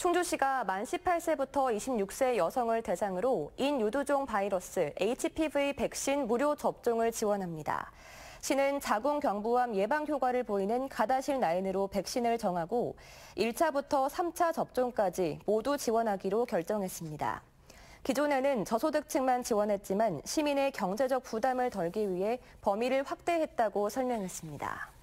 충주시가 만 18세부터 26세 여성을 대상으로 인유두종 바이러스 HPV 백신 무료 접종을 지원합니다. 시는 자궁경부암 예방 효과를 보이는 가다실 라인으로 백신을 정하고 1차부터 3차 접종까지 모두 지원하기로 결정했습니다. 기존에는 저소득층만 지원했지만 시민의 경제적 부담을 덜기 위해 범위를 확대했다고 설명했습니다.